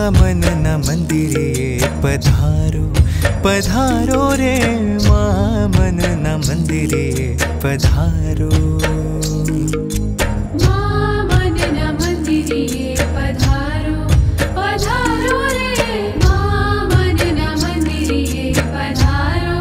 मन न मंदिरे पधारो पधारो रे माँ मन न मंदिरे पधारो। माँ मन न मंदिरे पधारो पधारो रे माँ मन न मंदिरे पधारो।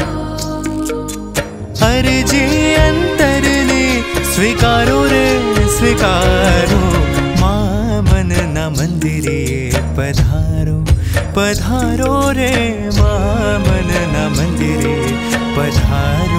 अर्जी अंतर ने स्वीकारो रे स्वीकारो माँ मन न मंदिरे पधारो पधारो रे माँ मन न मंदिरे पधारो।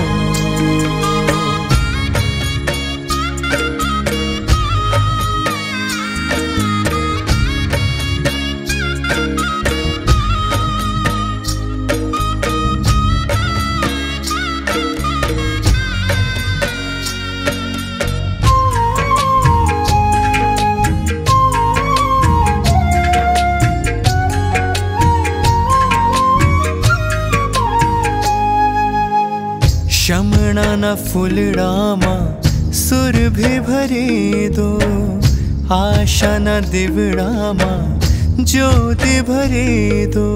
शमणाना फूलड़ामा सुरभि भरी दो, आशाना दिवड़ामा ज्योति भरी दो।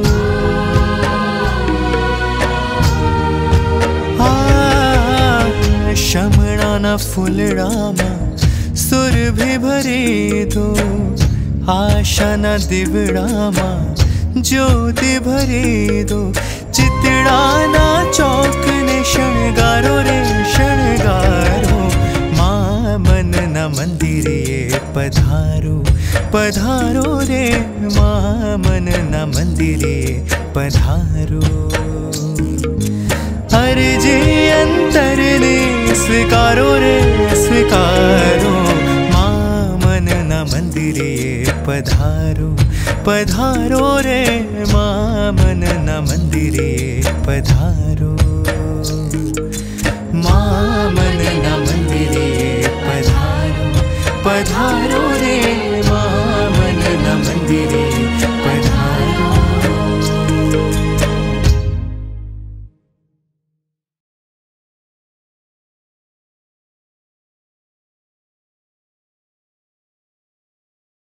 शमणाना फूलड़ामा सुरभि भरी दो, आशाना दिवड़ामा ज्योति भरी दो। चितड़ाना चौक ने शणगारो रे शणगारो माँ मन न मंदिरे पधारो पधारो रे माँ मन न मंदिरे पधारो। अर्जी अंतर ने स्वीकारो रे स्वीकारो माँ मन न मंदिरे पधारो पधारो रे माँ मन न मंदिरे पधारो।